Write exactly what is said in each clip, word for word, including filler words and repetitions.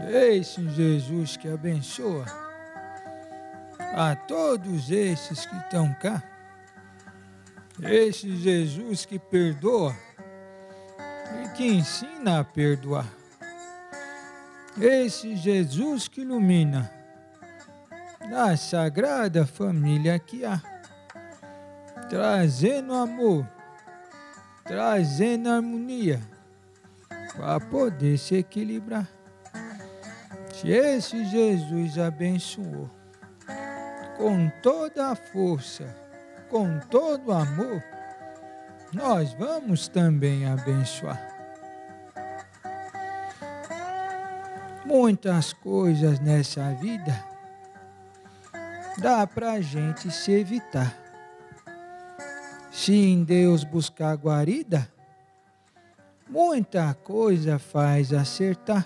Esse Jesus que abençoa a todos esses que estão cá. Esse Jesus que perdoa e que ensina a perdoar. Esse Jesus que ilumina a sagrada família que há, trazendo amor, trazendo harmonia para poder se equilibrar. Se esse Jesus abençoou com toda a força, com todo o amor, nós vamos também abençoar. Muitas coisas nessa vida dá para a gente se evitar. Se em Deus buscar guarida, muita coisa faz acertar.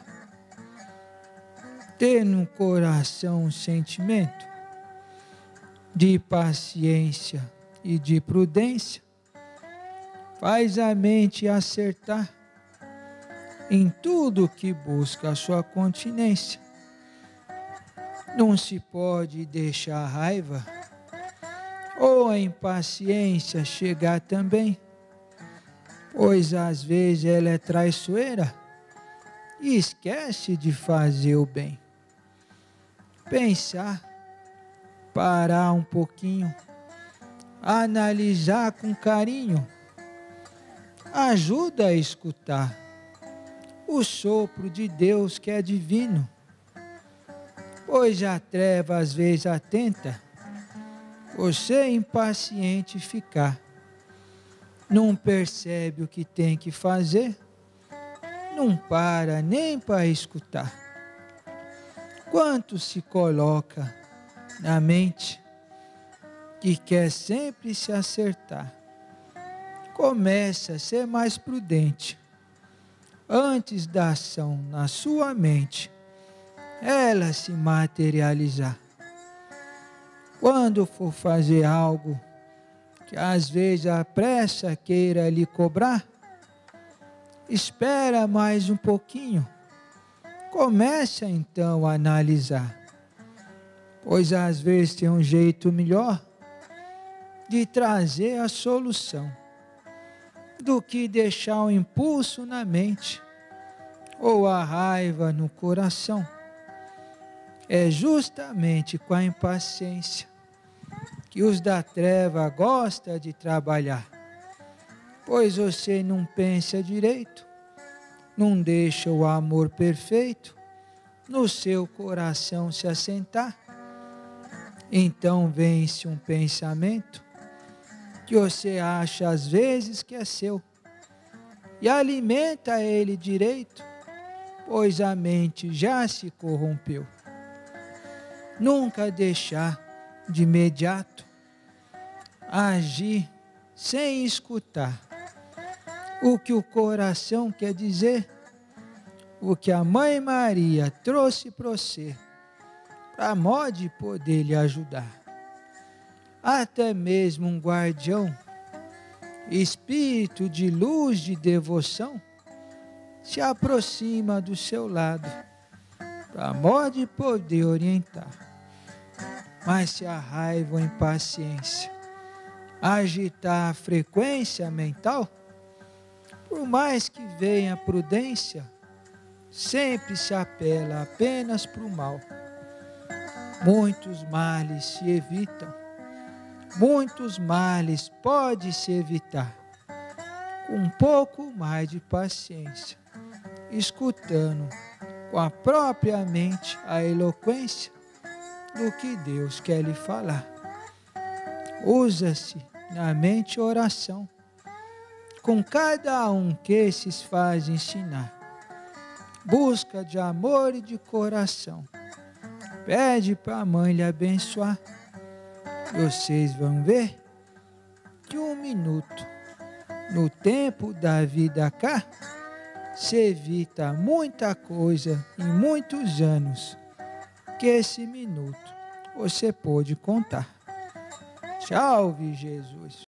Ter no coração um sentimento de paciência e de prudência faz a mente acertar em tudo que busca a sua continência. Não se pode deixar a raiva ou a impaciência chegar também, pois às vezes ela é traiçoeira e esquece de fazer o bem. Pensar, parar um pouquinho, analisar com carinho, ajuda a escutar o sopro de Deus que é divino, pois a treva às vezes atenta você impaciente ficar, não percebe o que tem que fazer, não para nem para escutar. Quanto se coloca na mente que quer sempre se acertar, começa a ser mais prudente. Antes da ação na sua mente, ela se materializar. Quando for fazer algo que às vezes a pressa queira lhe cobrar, espera mais um pouquinho. Começa então a analisar, pois às vezes tem um jeito melhor de trazer a solução do que deixar o impulso na mente ou a raiva no coração. É justamente com a impaciência que os da treva gostam de trabalhar, pois você não pensa direito, não deixa o amor perfeito no seu coração se assentar. Então vence um pensamento que você acha às vezes que é seu e alimenta ele direito, pois a mente já se corrompeu. Nunca deixar de imediato agir sem escutar o que o coração quer dizer, o que a Mãe Maria trouxe para você, para modo de poder lhe ajudar. Até mesmo um guardião, espírito de luz, de devoção, se aproxima do seu lado, para modo de poder orientar. Mas se a raiva ou a impaciência agitar a frequência mental, por mais que venha a prudência, sempre se apela apenas para o mal. Muitos males se evitam, muitos males pode se evitar, com um pouco mais de paciência, escutando com a própria mente a eloquência do que Deus quer lhe falar. Usa-se na mente oração, com cada um que esses faz ensinar. Busca de amor e de coração. Pede para a mãe lhe abençoar. Vocês vão ver que um minuto, no tempo da vida cá, se evita muita coisa em muitos anos, que esse minuto você pode contar. Salve Jesus!